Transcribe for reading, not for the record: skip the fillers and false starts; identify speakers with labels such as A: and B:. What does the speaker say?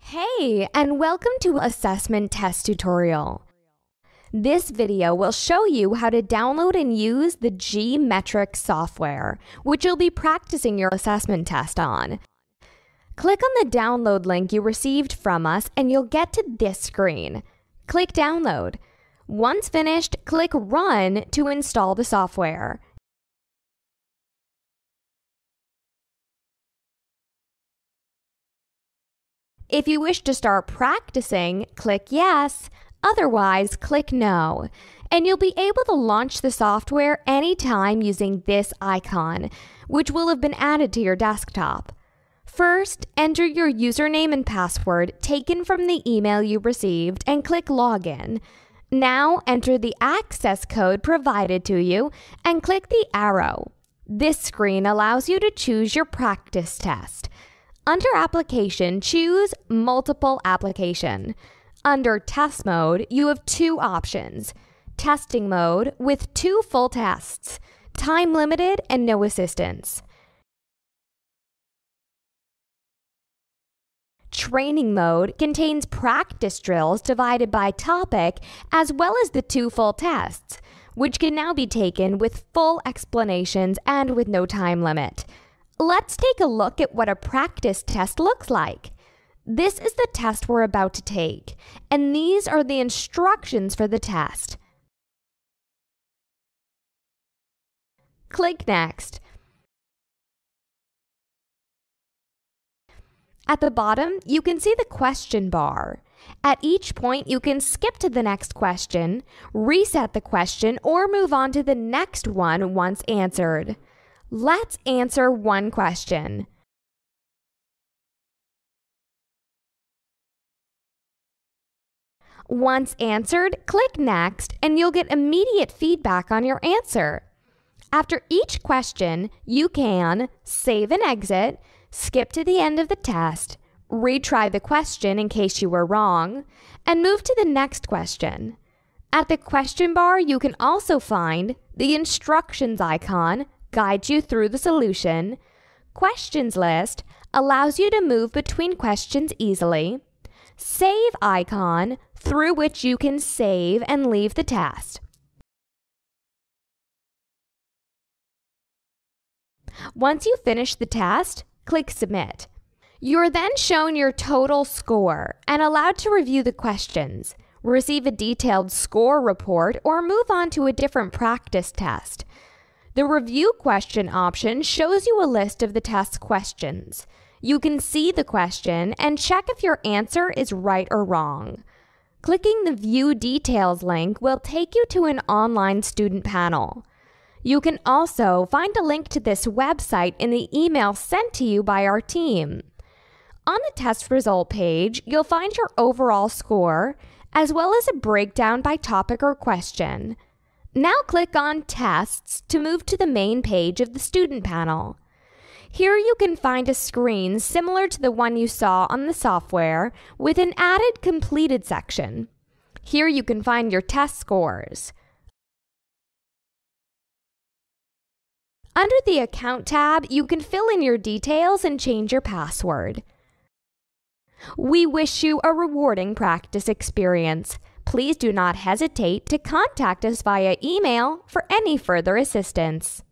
A: Hey, and welcome to Assessment Test Tutorial. This video will show you how to download and use the G-Metric software, which you'll be practicing your assessment test on. Click on the download link you received from us and you'll get to this screen. Click Download. Once finished, click Run to install the software. If you wish to start practicing, click Yes, otherwise click No, and you'll be able to launch the software anytime using this icon, which will have been added to your desktop. First, enter your username and password taken from the email you received and click Login. Now enter the access code provided to you and click the arrow. This screen allows you to choose your practice test. Under Application, choose Multiple Application. Under Test Mode, you have two options. Testing Mode with 2 full tests, time limited and no assistance. Training Mode contains practice drills divided by topic as well as the 2 full tests, which can now be taken with full explanations and with no time limit. Let's take a look at what a practice test looks like. This is the test we're about to take, and these are the instructions for the test. Click Next. At the bottom, you can see the question bar. At each point, you can skip to the next question, reset the question, or move on to the next one once answered. Let's answer one question. Once answered, click Next and you'll get immediate feedback on your answer. After each question, you can save and exit, skip to the end of the test, retry the question in case you were wrong, and move to the next question. At the question bar, you can also find the instructions icon, guides you through the solution. Questions list allows you to move between questions easily. Save icon, through which you can save and leave the test. Once you finish the test, click Submit. You're then shown your total score and allowed to review the questions, receive a detailed score report, or move on to a different practice test. The Review Question option shows you a list of the test's questions. You can see the question and check if your answer is right or wrong. Clicking the View Details link will take you to an online student panel. You can also find a link to this website in the email sent to you by our team. On the test result page, you'll find your overall score, as well as a breakdown by topic or question. Now click on Tests to move to the main page of the student panel. Here you can find a screen similar to the one you saw on the software with an added completed section. Here you can find your test scores. Under the Account tab, you can fill in your details and change your password. We wish you a rewarding practice experience. Please do not hesitate to contact us via email for any further assistance.